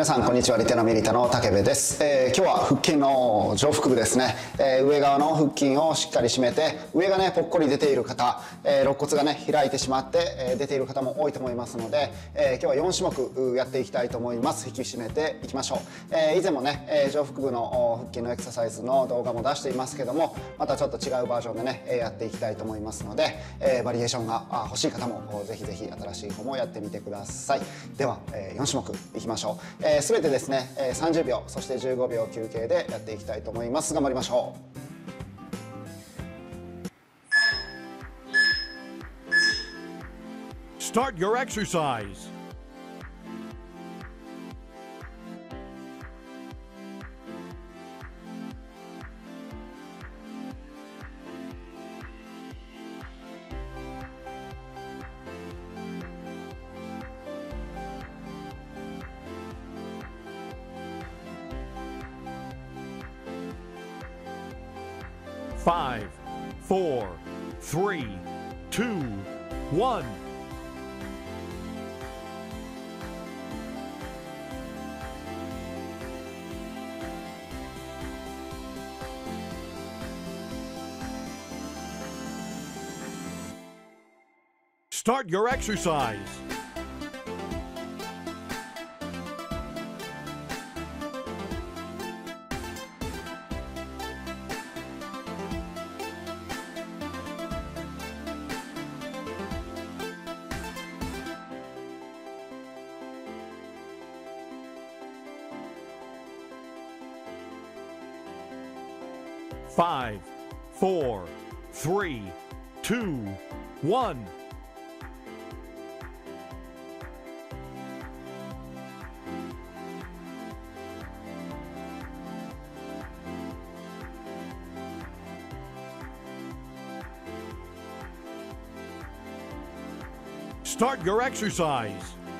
皆さんこんにちは。リテナミリタの武部です。今日は腹筋の上腹部ですね。上側の腹筋をしっかり締めて、上がねぽっこり出ている方、肋骨がね開いてしまって、出ている方も多いと思いますので、今日は4種目やっていきたいと思います。引き締めていきましょう。以前もね、上腹部の腹筋のエクササイズの動画も出していますけども、またちょっと違うバージョンでね、やっていきたいと思いますので、バリエーションが欲しい方もぜひぜひ新しい方もやってみてください。では、4種目いきましょう。全てですね、30秒そして15秒休憩でやっていきたいと思います。頑張りましょう。 Start your exercise. Five, four, three, two, one. Start your exercise. Five, four, three, two, one. Start your exercise.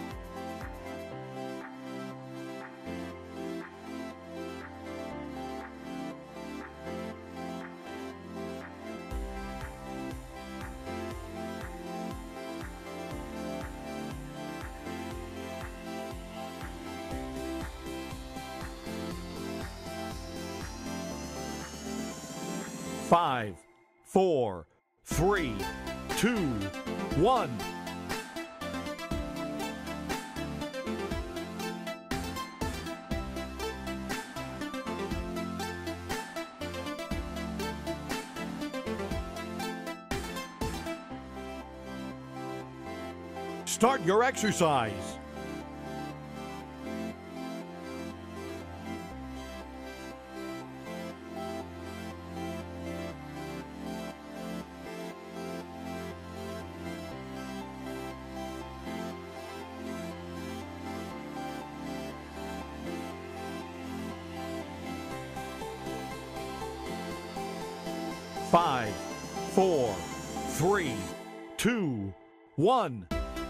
Five, four, three, two, one. Start your exercise. Five, four, three, two, one.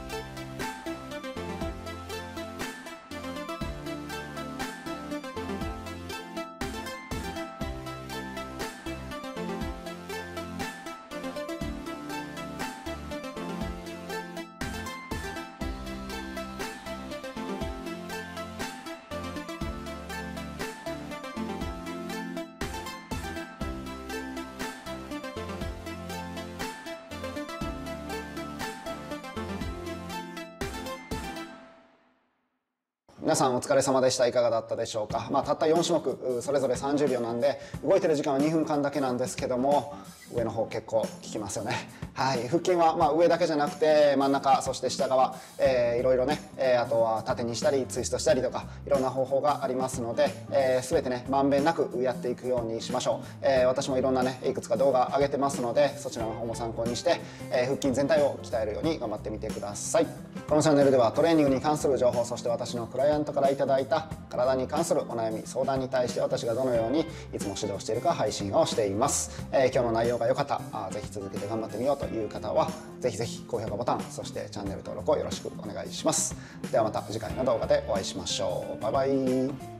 皆さんお疲れ様でした。いかがだったでしょうか。たった4種目それぞれ30秒なんで、動いてる時間は2分間だけなんですけども、上の方結構効きますよね。はい、腹筋は上だけじゃなくて真ん中、そして下側、いろいろね、あとは縦にしたりツイストしたりとかいろんな方法がありますので、全てねまんべんなくやっていくようにしましょう。私もいろんなねいくつか動画上げてますので、そちらの方も参考にして、腹筋全体を鍛えるように頑張ってみてください。このチャンネルではトレーニングに関する情報、そして私のクライアントからいただいた体に関するお悩み相談に対して私がどのようにいつも指導しているか配信をしています。今日の内容が良かった、ぜひ続けて頑張ってみようという方はぜひぜひ高評価ボタン、そしてチャンネル登録をよろしくお願いします。ではまた次回の動画でお会いしましょう。バイバイ。